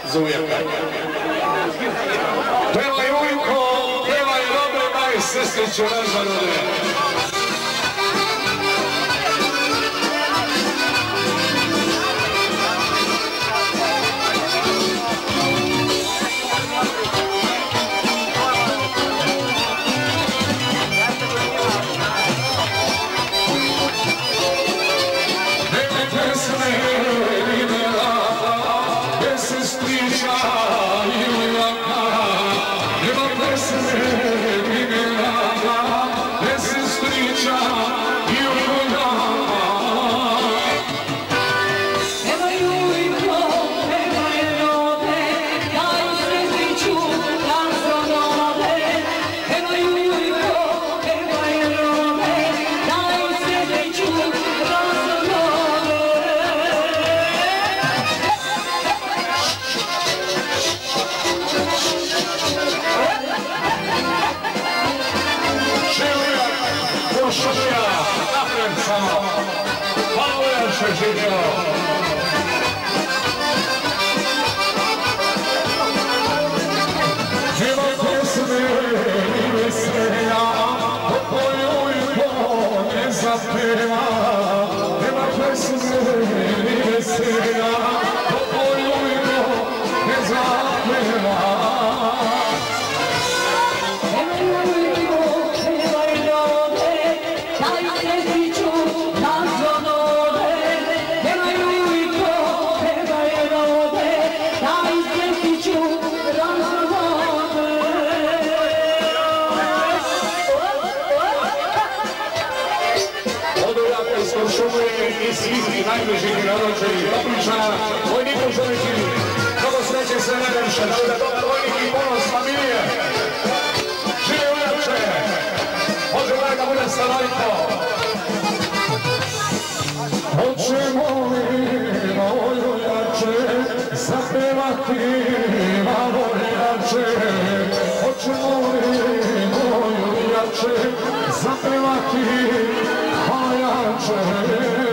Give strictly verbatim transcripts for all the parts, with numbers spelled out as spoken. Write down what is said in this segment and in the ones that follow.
za ujaka. Pevaj ujko, pevaj robe, daj sestriću razvarude. Najbližih narodčenih obličana, vojniku želeći mnogo sreće sve najljepše, da bude dobar vojnik i ponos familije. Živi ujače, može ovaj da bude stanovito. Hoćemo li moj ujače zapevati malo ujače, hoćemo li moj ujače zapevati ujače.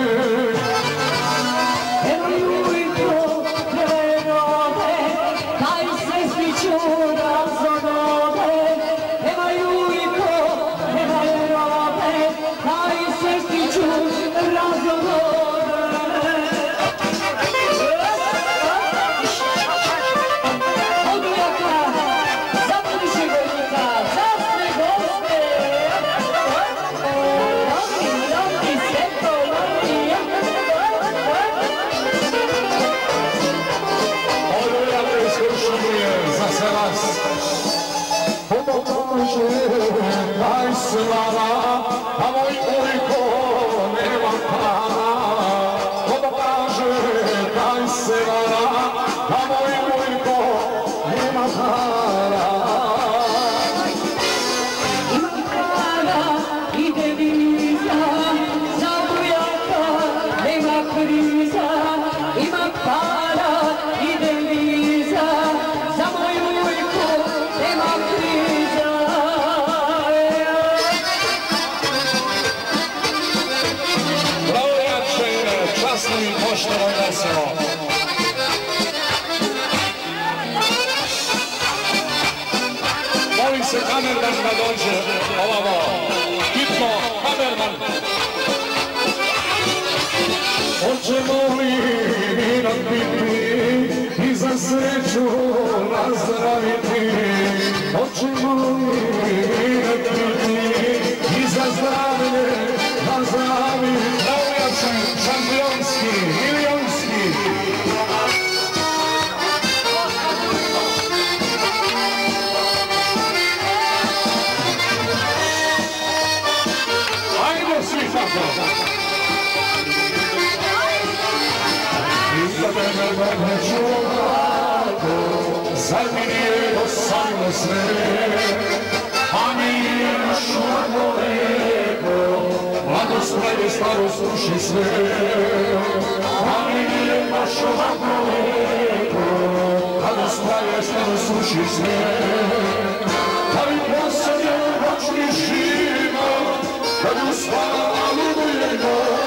Molim se kamerman da dođe ovamo, hitno, kamerman. Hoćemo li mi napiti i za sreću nazdraviti, hoćemo li mi napiti i za zdravlje nazdraviti. Naujačan, šampionski, milionski. Zar mi nije dosadilo sve, a mi je našu daleko, mladost pravi starost ruši sve. A mi je našu daleko, mladost pravi starost ruši sve. Da li posljednje noćni živa, kad uspalu moje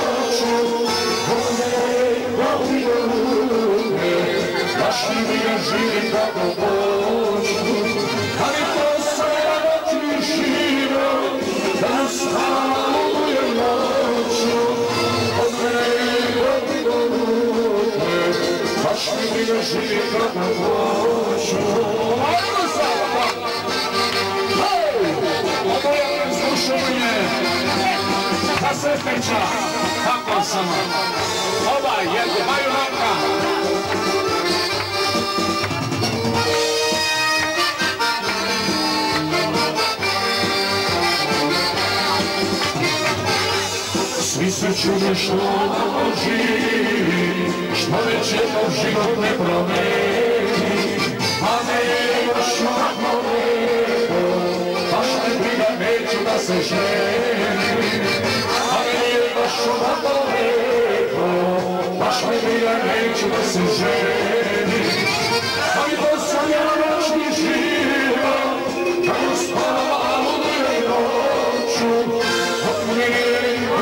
noću, Bože, da uvijem, baš mi je živi kako hoću, ali to sve noći živo, da stavujem noću, od mene i od ruke, baš mi briga živi kako hoću. Ajmo sada! Hej! Obojavljam slušanje, za sestreća, kako samo. Ovaj jedu, maju naka. Svi se čude što malo živi, što već jednog život ne promeni, a ne je još ovako lepo, baš me briga neću da se ženi, a ne je baš ovako lepo, baš me briga neću da se ženi, ali to sam ja noćni život, kako spavam u dve noću, od mene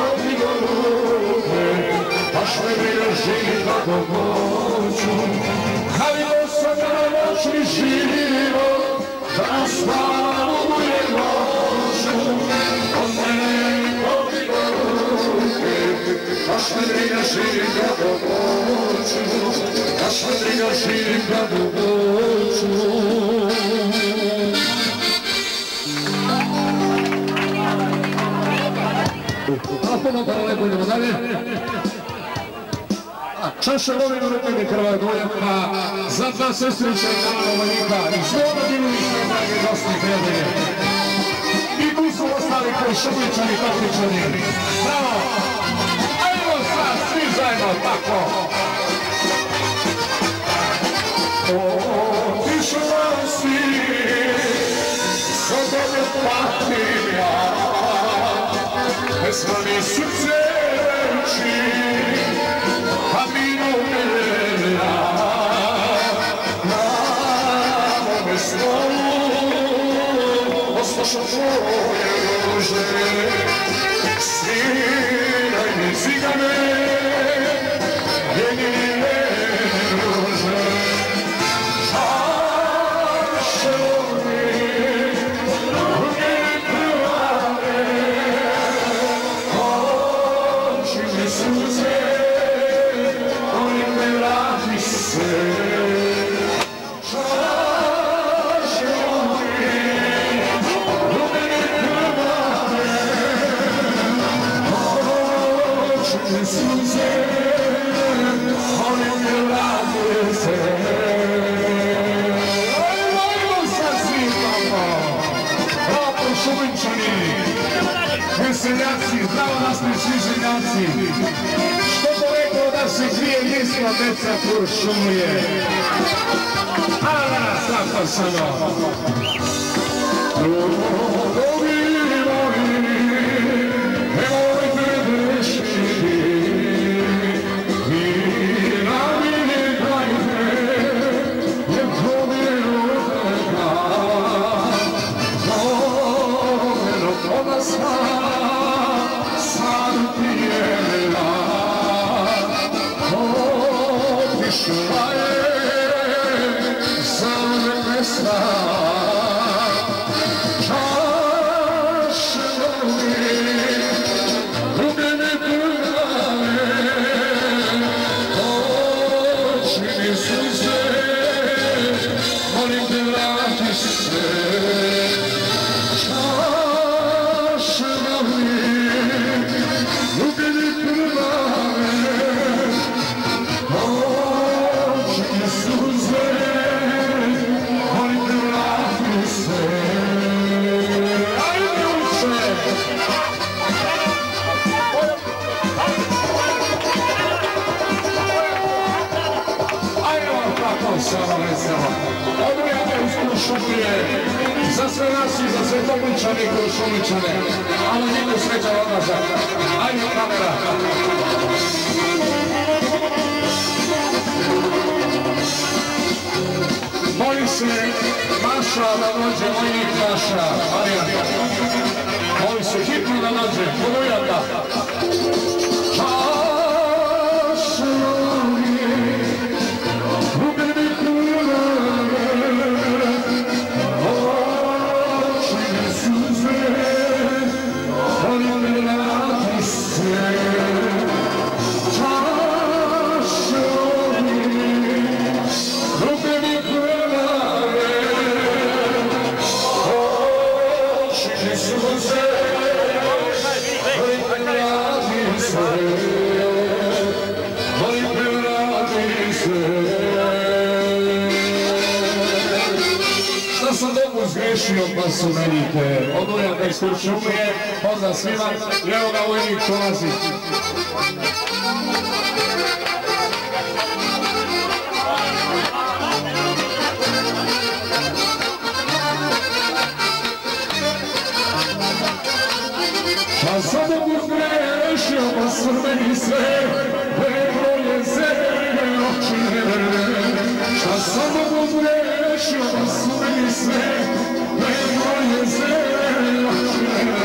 baš me briga živi kako hoću, ali to sam ja noćni život, da spavam u dve noću, od mene pobjegla ruke, baš me briga živi kako hoću, baš me briga živi kako hoću. A puno pa lepo idemo dalje. Čaša lovimo rukami krva goljaka za dva sestrića i narodnog vojnika i sve ono dinulične drage gostne prijatelje. I tu su ostali koji šupličani, topličani. Bravo! Ajmo sad svi zajedno tako! Otišla si, sa tebe patim ja, pesma mi srce reči, a vino melja na mome stolu, oslušam tvoje ruže, sviraj mi cigane, jedine ruže, čaše mi, ruke krvave, oči mi suze, Veseljaci, zdravo nas mi svi zemljaci, što bo rekao da se krije nisla deca kuršumuje. Ala, tako samo. Drugovi moji, nemojte grešiti, i na mene dajte, jer to mi je odreka, domeno toga sva. Otišla je za nebesa, čaše moji, ruke mi krvave, oči mi suze, molim te vrati se, čaše moji, ruke mi krvave, oči mi suze, molim te vrati se. Ajde uče! Ajde vam tako samo veselo. Odrijate uz Kuršumlije, za sve nas i za sve Topličane i Kuršumličane. Ali njegu srećan odlazak. Ajde kamera. Molim se Maša da dođe, vojnik Maša, Marijan. Molim se hitno da dođe, Polujaka. Čaše moje, ruke mi krvave, pogriješio pa su menite. Odujaka iz Kuršumlije, pozdrav svima, i evo ga vojnik dolazi. Pa samo pogriješio pa su meni sve, nego je zemlje oči. Šta samo pogriješio pa su meni sve, nego je zemlje oči.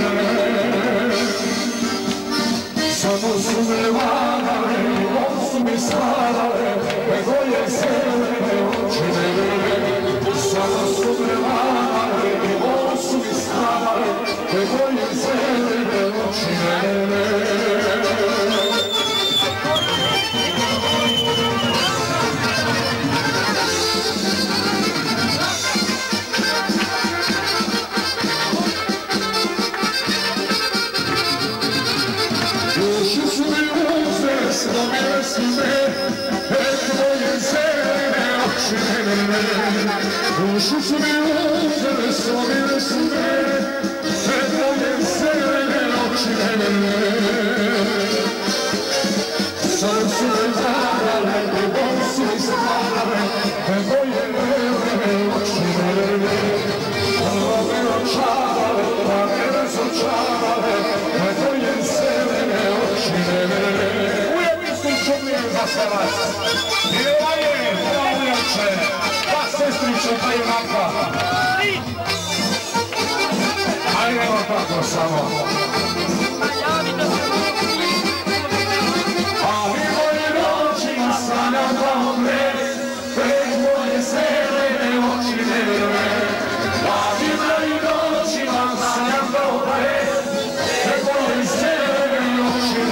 Samo su me varale, on su mi stvarale, nego je zemlje oči. Samo su me varale, on su mi stvarale, nego je zemlje oči. Slomile su me, e tvoje zelene oči. Dušu su mi uzele, slomile su me, e tvoje zelene oči. Sad su me varale, ljubom su mi stvarale, e tvoje zelene oči. Prvo me očavale, pa me razočavale, e tvoje zelene oči. Za sve vas. I ovaj je, Pavljače, pa sestriče, pa i maka. Ajde, evo tako samo. Ali moje noći sanjam kao pred, pred moje zelene oči. Ali moje noći sanjam kao pred, pred moje zelene oči.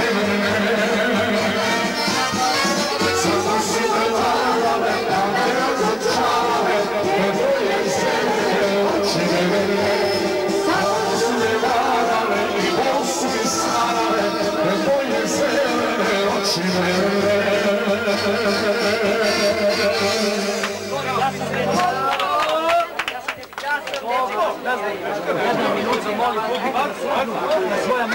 Jedna minut za moli publiku na svoja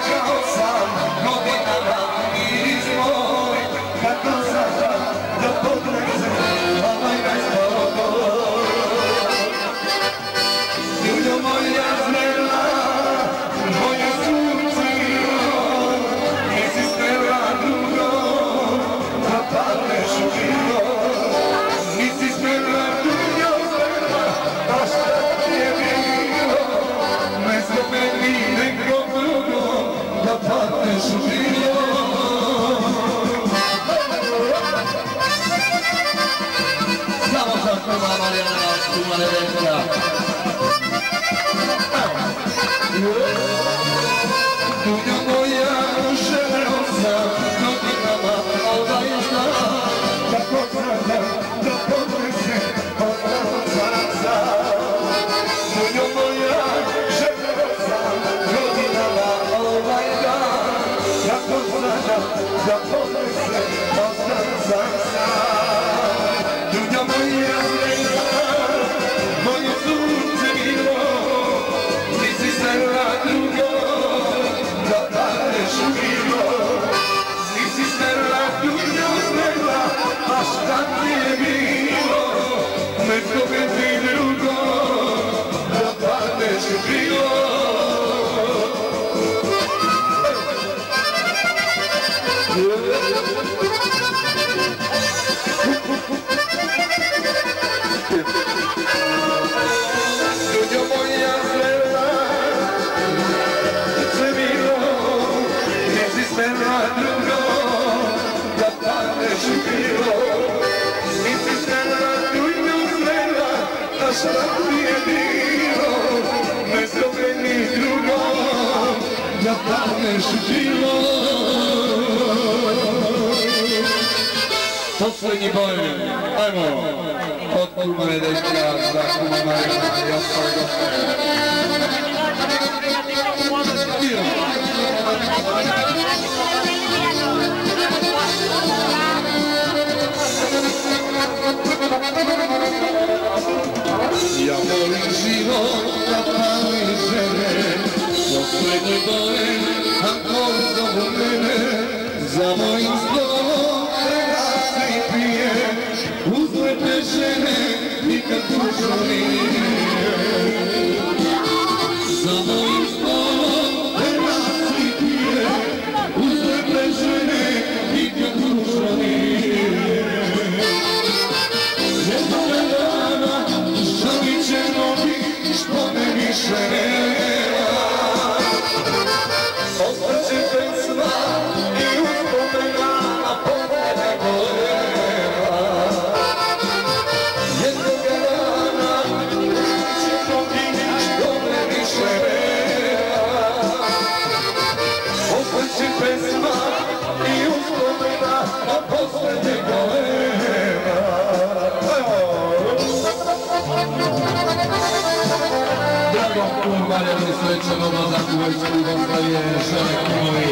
Poslednji boj, ajmo, od Kulmane dečka za Kulmane, Jasper Gospel. Ja volim život, te žene nikad tužno nije. Za mojim stolom te rasvitije, uz te žene nikad tužno nije. Jednoga dana žalit će mnogi što me više nema. Ostaće pesma i uspomena na poglede golema. Jednoga dana žalit će mnogi što me više nema. Ostaće pesma i uspomena na poglede golema. Drago Kurvaljani srećan odlazak u vojsku Jugoslavije, žene kumovi.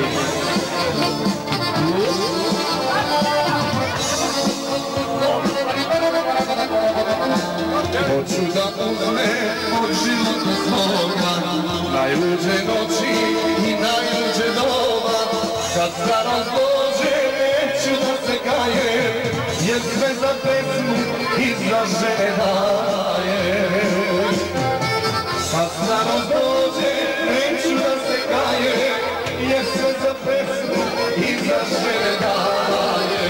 Hoću da uzmem od života svoga najluđe noći i najluđe doba. Kad starost dođe neću da se kajem, jer sve za pesmu i za žene dajem. Kad starost dođe, neću da se kaje, jer sve za pesmu i za žene daje.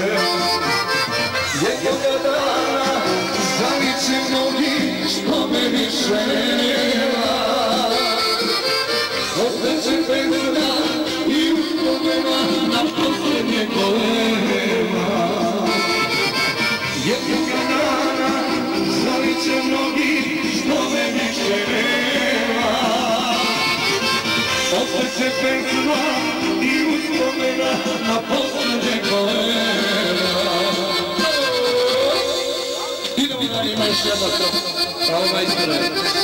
Jednoga dana žalit će mnogi što me više nema. Ostaće pesma i uspomena na posljednje golema. Jednoga dana žalit će mnogi što me više nema. Ostaće pesma i uspomena na posljednje golema. Idemo da ima još jedna stop. Pravo majstore.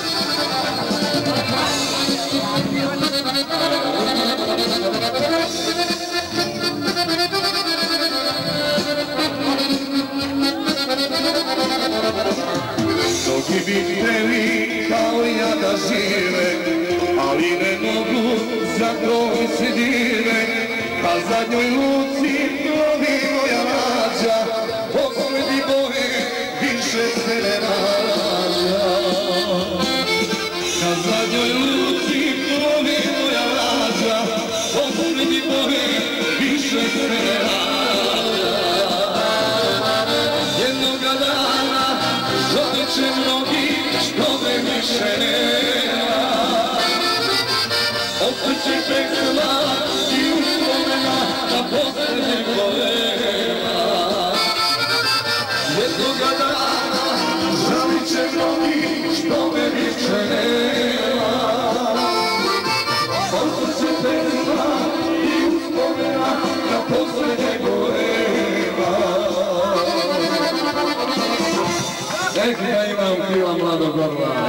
Mnogi bi hteli kao ja da žive, ali ne mogu za kroj se dive. Na zadnjoj luci plovi moja lađa, posledi boje više se ne rađa. Na zadnjoj luci plovi moja lađa, posledi boje više se ne rađa. Jednoga dana žalit će mnogi što me više nema. Ostaće pesma i uspomena na posljednje golema. Jednoga dana žalit će mnogi što me više nema. Ostaće pesma i uspomena na posljednje golema. Nek ja imam krila mladog orla.